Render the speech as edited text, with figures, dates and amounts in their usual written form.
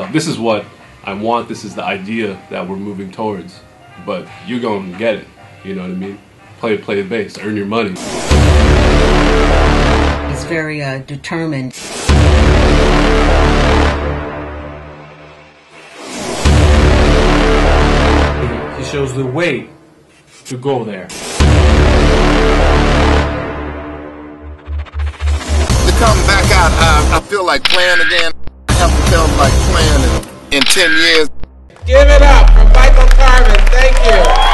This is what I want, this is the idea that we're moving towards, but you're going to get it, you know what I mean? Play the bass, earn your money. He's very determined. He shows the way to go there. To come back out, I feel like playing again. I haven't felt like playing in 10 years. Give it up for Michael Carvin. Thank you.